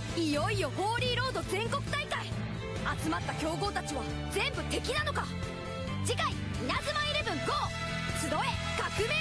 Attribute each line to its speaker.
Speaker 1: いよいよホーリーロード全国大会。集まった強豪たちは全部敵なのか。次回「稲妻イレブン GO 集え革命